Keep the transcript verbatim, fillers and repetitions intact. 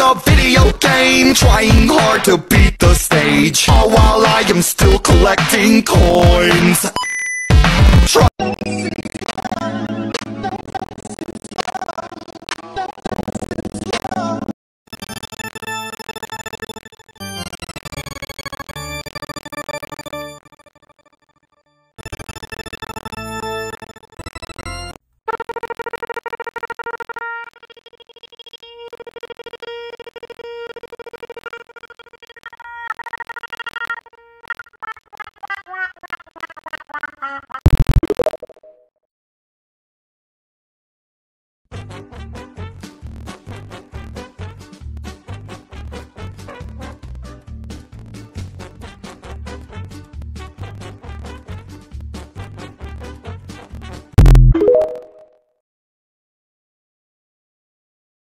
a video game, trying hard to beat the stage, all while I am still collecting coins. Try You